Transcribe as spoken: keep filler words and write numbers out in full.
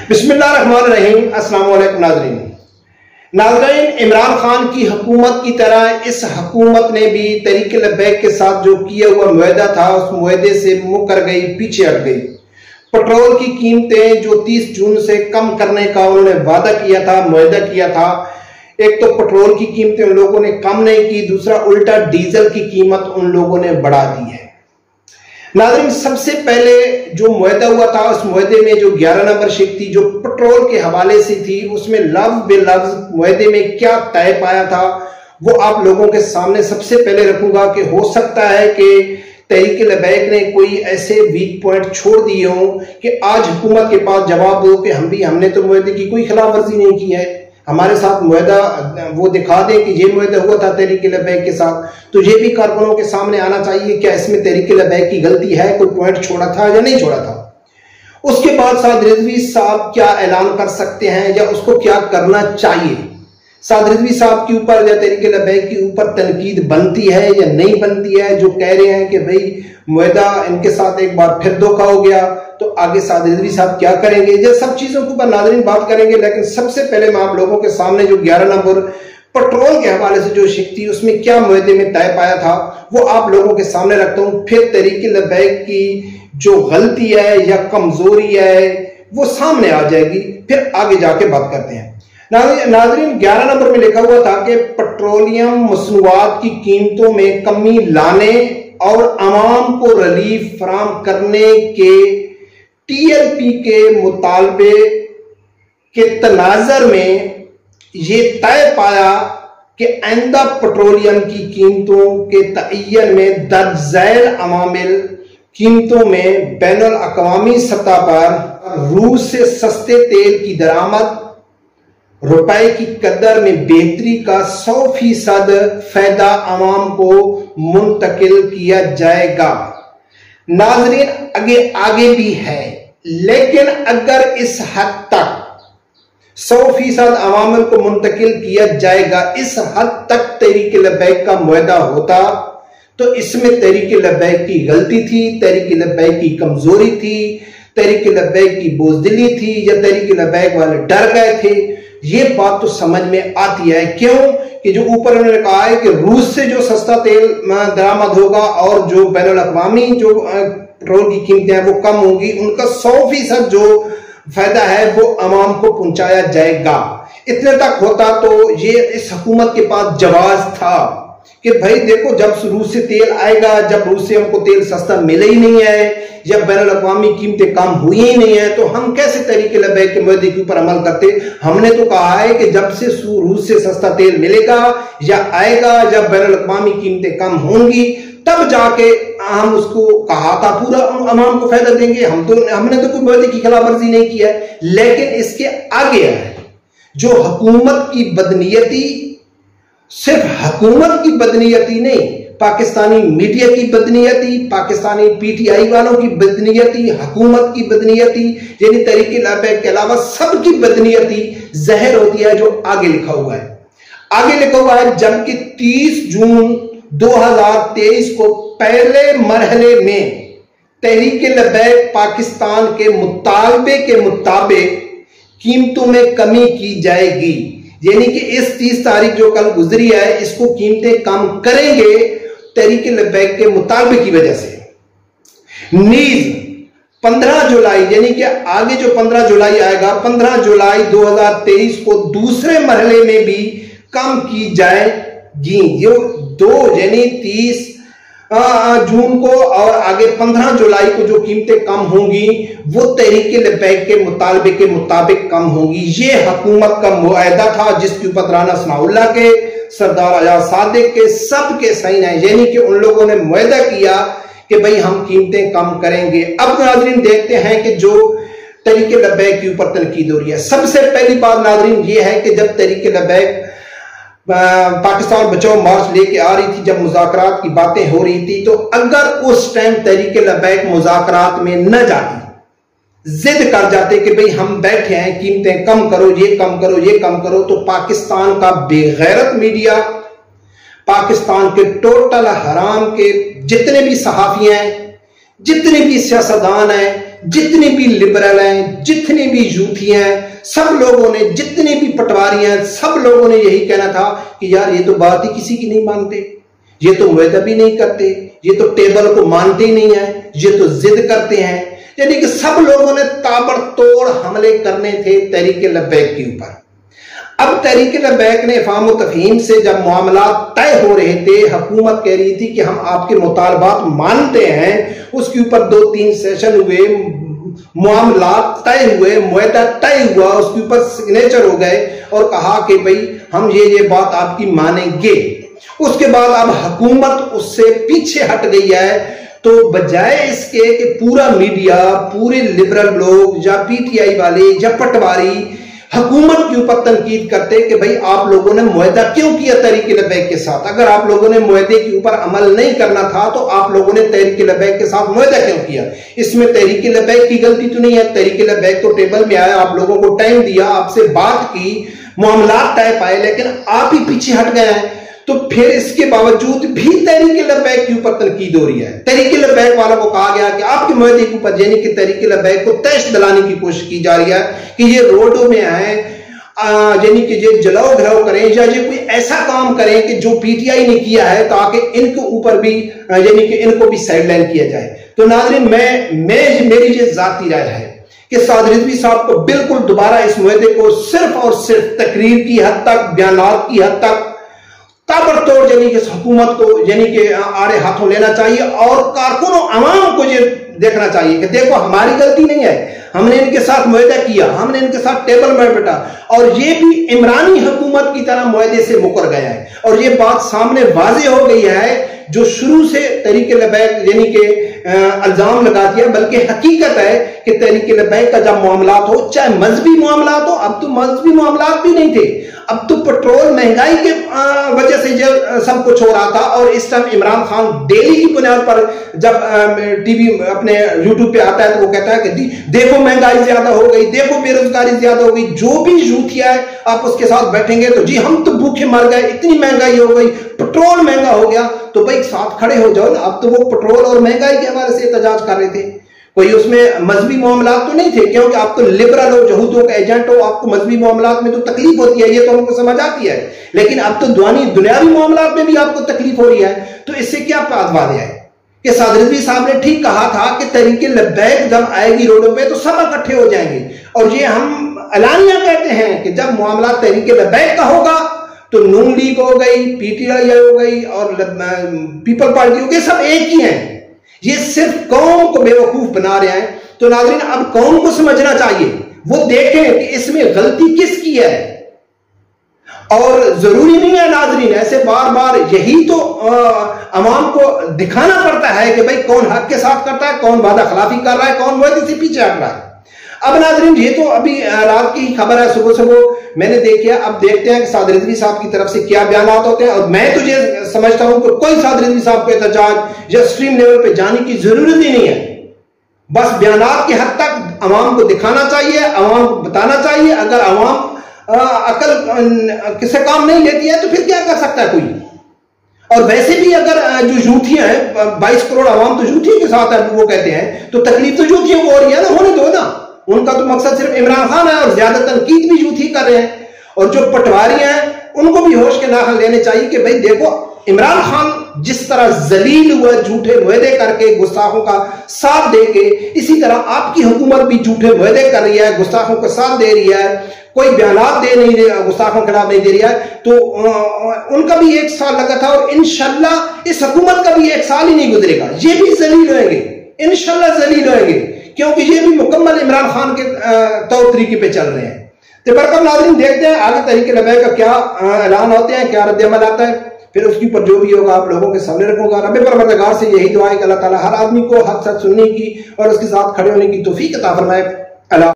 बिस्मिल्लाहिर्रहमानिर्रहीम। अस्सलाम वालेकुम नाज़रीन। नाज़रीन, इमरान खान की हुकूमत की तरह इस हुकूमत ने भी तहरीक लब्बैक के साथ जो किया हुआ मुआहदा था उस मुआहदे से मुकर गई, पीछे हट गई। पेट्रोल की कीमतें जो तीस जून से कम करने का उन्होंने वादा किया था, मुआहदा किया था, एक तो पेट्रोल की कीमतें उन लोगों ने कम नहीं की, दूसरा उल्टा डीजल की कीमत उन लोगों ने बढ़ा दी है। नाज़रीन, सबसे पहले जो मुआहदा हुआ था उस मुआहदे में जो ग्यारह नंबर शिक थी जो पेट्रोल के हवाले से थी, उसमें लफ्ज बेलफ्ज मुआहदे में क्या तय पाया था वो आप लोगों के सामने सबसे पहले रखूंगा कि हो सकता है कि तहरीक लब्बैक ने कोई ऐसे वीक पॉइंट छोड़ दिए हों कि आज हुकूमत के पास जवाब दो कि हम भी हमने तो मुआहदे की कोई खिलाफ वर्जी नहीं की है, हमारे साथ मुआहदा वो दिखा दें कि ये मुआहदा हुआ था तहरीक लब्बैक के साथ। तो ये भी कारकुनों के सामने आना चाहिए क्या इसमें तहरीक लब्बैक की गलती है, कोई पॉइंट छोड़ा था या नहीं छोड़ा था। उसके बाद साद रिजवी साहब क्या ऐलान कर सकते हैं या उसको क्या करना चाहिए। साद रिजवी साहब के ऊपर या तहरीक लब्बैक के ऊपर तनकीद बनती है या नहीं बनती है। जो कह रहे हैं कि भाई मुआहदा इनके साथ एक बार फिर धोखा हो गया, तो आगे साद रिजवी साहब क्या करेंगे, ये सब चीजों के ऊपर नाज़रीन बात करेंगे। लेकिन सबसे पहले मैं आप लोगों के सामने जो ग्यारह नंबर पेट्रोल के हवाले से जो शिक थी उसमें क्या मुआहदे में तय पाया था वो आप लोगों के सामने रखता हूं। फिर तहरीक लब्बैक की जो गलती है या कमजोरी है वो सामने आ जाएगी, फिर आगे जाके बात करते हैं। नाज़रीन, ग्यारह नंबर में लिखा हुआ था कि पेट्रोलियम मसनूआत की कीमतों में कमी लाने और अवाम को रिलीफ फराहम करने के टीएलपी के मुतालबे के तनाजर में ये तय पाया कि आइंदा पेट्रोलियम की कीमतों के तयन में दर्ज झैल अवामिल कीमतों में बैनुल अक़वामी सतह पर रूस से सस्ते तेल की दरामद, रुपए की कदर में बेहतरी का सौ फीसद फायदा अवाम को मुंतकिल किया जाएगा। नाज़रीन, आगे आगे भी है, लेकिन अगर इस हद तक सौ फीसद अवाम को मुंतकिल किया जाएगा, इस हद तक तहरीक लब्बैक का मुआहदा होता तो इसमें तहरीक लब्बैक की गलती थी, तहरीक लब्बैक की कमजोरी थी, तहरीक लब्बैक की बोझदिली थी या तहरीक लब्बैक वाले डर गए थे। ये बात तो समझ में आती है। क्यों कि जो ऊपर उन्होंने कहा है कि रूस से जो सस्ता तेल दरामद होगा और जो बैनुल अक़वामी जो पेट्रोल की कीमतें हैं वो कम होंगी, उनका सौ फीसद जो फायदा है वो अवाम को पहुंचाया जाएगा। इतने तक होता तो ये इस हुकूमत के पास जवाज था कि भाई देखो, जब रूस से तेल आएगा, जब रूस से हमको तेल सस्ता मिले ही नहीं है, जब बैनुल अक़वामी कीमतें कम हुई ही नहीं है, तो हम कैसे तहरीक लब्बैक के मुआहदे के ऊपर अमल करते। हमने तो कहा है कि जब से रूस से सस्ता तेल मिलेगा या आएगा, जब बैनुल अक़वामी कीमतें कम होंगी, तब जाके हम उसको कहा था पूरा अवाम को फायदा देंगे। हम तो हमने तो कोई मुआहदे की खिलाफ वर्जी नहीं की है। लेकिन इसके आगे है जो हुकूमत की बदनीयती, सिर्फ हुकूमत की बदनीयती नहीं, पाकिस्तानी मीडिया की बदनीयती, पाकिस्तानी पीटीआई वालों की बदनीयती, हुकूमत की बदनीयती, यानी तहरीक लब्बैक के अलावा सबकी बदनीयती जहर होती है जो आगे लिखा हुआ है। आगे लिखा हुआ है, जबकि तीस जून दो हज़ार तेईस को पहले मरहले में तहरीक लब्बैक पाकिस्तान के मुतालबे के मुताबिक कीमतों में कमी की जाएगी। यानी कि इस तीस तारीख जो कल गुजरी है इसको कीमतें कम करेंगे तहरीक लब्बैक के मुतालबे की वजह से। नीज पंद्रह जुलाई यानी कि आगे जो पंद्रह जुलाई आएगा, पंद्रह जुलाई दो हज़ार तेईस को दूसरे मरहले में भी कम की जाएगी। जो दो यानी तीस जून को और आगे पंद्रह जुलाई को जो कीमतें कम होंगी वो तहरीक लब्बैक के मुतालबे के मुताबिक कम होंगी। ये हुकूमत का मुआहदा था जिसके ऊपर राना सनाउल्लाह के, सरदार आजाद सादिक के, सब के साइन है। यानी कि उन लोगों ने मुआहदा किया कि भाई हम कीमतें कम करेंगे। अब नाज़रीन देखते हैं कि जो तहरीक लब्बैक के ऊपर तनकीद हो रही है। सबसे पहली बात नाज़रीन ये है कि जब तहरीक लब्बैक पाकिस्तान बचाओ मार्च लेके आ रही थी, जब मुज़ाकरात की बातें हो रही थी, तो अगर उस टाइम तहरीक लब्बैक मुज़ाकरात में न जाती, जिद कर जाते कि भाई हम बैठे हैं, कीमतें कम करो, ये कम करो, ये कम करो, तो पाकिस्तान का बेगैरत मीडिया, पाकिस्तान के टोटल हराम के जितने भी सहाफ़ी हैं, जितने भी सियासतदान हैं, जितने भी लिबरल हैं, जितने भी यूथी हैं, सब लोगों ने, जितने भी पटवारी हैं, सब लोगों ने यही कहना था कि यार ये तो बात ही किसी की नहीं मानते, ये तो मुआहदा भी नहीं करते, ये तो टेबल को मानते ही नहीं है, ये तो जिद करते हैं। यानी कि सब लोगों ने ताबड़तोड़ हमले करने थे तहरीक लब्बैक के ऊपर। अब तहरीक लब्बैक ने इफ़हाम व तफ़हीम से जब मामला तय हो रहे थे, हुकूमत कह रही थी कि हम आपके मुतालबात मानते हैं, उसके ऊपर दो तीन सेशन हुए, मामला तय हुए, मुआहदा तय हुआ, उसके ऊपर सिग्नेचर हो गए और कहा कि भाई हम ये ये बात आपकी मानेंगे। उसके बाद अब हुकूमत उससे पीछे हट गई है। तो बजाय इसके कि पूरा मीडिया, पूरे लिबरल लोग या पीटीआई वाले या पटवारी हुकूमत के ऊपर तनकीद करते कि भाई आप लोगों ने मुआहदा क्यों किया तहरीक लब्बैक के साथ, अगर आप लोगों ने मुआहदे के ऊपर अमल नहीं करना था तो आप लोगों ने तहरीक लब्बैक के साथ मुआहदा क्यों किया। इसमें तहरीक लब्बैक की गलती तो नहीं है, तहरीक लब्बैक तो टेबल में आया, आप लोगों को टाइम दिया, आपसे बात की, मामला तय पाए, लेकिन आप ही पीछे हट गए हैं। तो फिर इसके बावजूद भी तहरीक लब्बैक के ऊपर तनकीद हो रही है। तहरीक लब्बैक वालों को कहा गया कि आपके मुआहदे के ऊपर यानी कि तहरीक लब्बैक को तैश दिलाने की कोशिश की जा रही है कि ये रोडों में आए, यानी कि ये जलाओ घराव करें या ये कोई ऐसा काम करें कि जो पीटीआई ने किया है, ताकि इनके ऊपर भी यानी कि इनको भी साइडलाइन किया जाए। तो नाज़रीन, मैं मैं मेरी ये जाती राय है कि साद रिजवी साहब को बिल्कुल दोबारा इस मुआहदे को सिर्फ और सिर्फ तकरीर की हद तक, बयानात की हद तक ताबड़तोड़ यानी कि हुकूमत को यानी कि आड़े हाथों लेना चाहिए और कारकुनों अवाम को ये देखना चाहिए कि देखो हमारी गलती नहीं है, हमने इनके साथ मुआहदा किया, हमने इनके साथ टेबल में बैठा और ये भी इमरानी हुकूमत की तरह मुआहदे से मुकर गया है। और ये बात सामने वाज़ेह हो गई है, जो शुरू से तहरीक लब्बैक यानी कि इल्जाम लगा दिया, बल्कि हकीकत है कि तहरीक लब्बैक का जब मामला हो, चाहे मजहबी मामला हो, अब तो मजहबी मामला भी नहीं थे, अब तो पेट्रोल महंगाई के वजह से ये सब कुछ हो रहा था। और इस टाइम इमरान खान डेली की बुनियाद पर जब टीवी अपने यूट्यूब पे आता है तो वो कहता है कि देखो महंगाई ज्यादा हो गई, देखो बेरोजगारी ज्यादा हो गई, जो भी यूथिया है आप उसके साथ बैठेंगे तो जी हम तो भूखे मर गए, इतनी महंगाई हो गई, पेट्रोल महंगा हो गया, तो भाई साथ खड़े हो जाओ ना। अब तो वो पेट्रोल और महंगाई के हवाले से एहतजाज कर रहे थे, कोई उसमें मजहबी मामला तो नहीं थे, क्योंकि आप तो लिबरल हो, यहूदियों का एजेंट हो, आपको मजहबी मामला में तो तकलीफ होती है, ये तो हमको समझ आती है, लेकिन अब तो दुआनी दुनियावी मामला में भी आपको तकलीफ हो रही है। तो इससे क्या बात है कि साद रिजवी साहब ने ठीक कहा था कि तहरीक लब्बैक जब आएगी रोडों पे तो सब इकट्ठे हो जाएंगे, और ये हम एलानिया कहते हैं कि जब मामला तहरीक लब्बैक का होगा तो नून लीग हो गई, पीटीआई हो गई और पीपल पार्टी हो गई, सब एक ही हैं, ये सिर्फ कौम को बेवकूफ बना रहे हैं। तो नाज़रीन, अब कौम को समझना चाहिए, वो देखें कि इसमें गलती किसकी है। और जरूरी नहीं है नाज़रीन, ऐसे बार बार यही तो अवाम को दिखाना पड़ता है कि भाई कौन हक के साथ करता है, कौन वादा खिलाफी कर रहा है, कौन मुआहदे से पीछे हट रहा है। अब नाज़रीन, ये तो अभी रात की खबर है, सुबह सुबह मैंने देखी है, अब देखते हैं कि साद रिजवी साहब की तरफ से क्या बयानात होते हैं। और मैं तो ये समझता हूं कि कोई साद रिजवी साहब को एहतजाज या स्ट्रीम लेवल पे जाने की जरूरत ही नहीं है, बस बयानात की हद तक अवाम को दिखाना चाहिए, अवाम को बताना चाहिए। अगर अवाम अकल किसे काम नहीं लेती है तो फिर क्या कर सकता है कोई। और वैसे भी अगर जो यूथियां हैं, बाईस करोड़ अवाम तो यूथी के साथ है, वो कहते हैं, तो तकलीफ तो यूथियों को हो रही है ना, होने दो ना, उनका तो मकसद सिर्फ इमरान खान है और ज्यादा तनकीद भी यूथी कर रहे हैं। और जो पटवारी हैं उनको भी होश के नाखन लेने चाहिए कि भाई देखो, इमरान खान जिस तरह जलील हुआ झूठे मुआहदे करके गुस्ताखों का साथ दे के, इसी तरह आपकी हुकूमत भी झूठे मुआहदे कर रही है, गुस्ताखों का साथ दे रही है, कोई बयानात दे नहीं दे, गुस्ताखों के खिलाफ नहीं दे रही है। तो उनका भी एक साल लगा था और इंशाल्लाह इस हुकूमत का भी एक साल ही नहीं गुजरेगा, ये भी जलील होंगे, इंशाल्लाह जलील होंगे, क्योंकि ये भी मुकम्मल इमरान खान के तौर तरीके पे चल रहे हैं। तो बरकत नाज़रीन, देखते हैं आगे तहरीक लब्बैक का क्या ऐलान होते हैं, क्या रद्द-ए-अमल आता है, फिर उसके ऊपर जो भी होगा आप लोगों के सामने रखूंगा। रब्बे परवरदिगार से यही दुआ है कि अल्लाह ताला हर आदमी को हक सच सुनने की और उसके साथ खड़े होने की तौफीक अता फरमाए।